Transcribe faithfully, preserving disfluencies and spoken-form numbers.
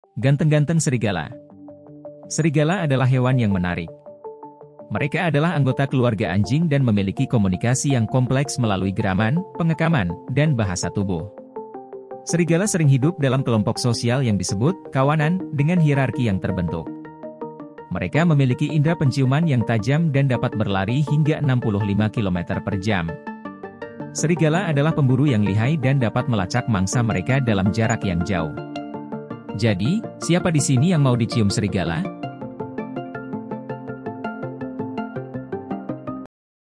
Ganteng-ganteng serigala. Serigala adalah hewan yang menarik. Mereka adalah anggota keluarga anjing dan memiliki komunikasi yang kompleks melalui geraman, pengekaman, dan bahasa tubuh. Serigala sering hidup dalam kelompok sosial yang disebut kawanan dengan hierarki yang terbentuk. Mereka memiliki indera penciuman yang tajam dan dapat berlari hingga enam puluh lima kilometer per jam. Serigala adalah pemburu yang lihai dan dapat melacak mangsa mereka dalam jarak yang jauh. Jadi, siapa di sini yang mau dicium serigala?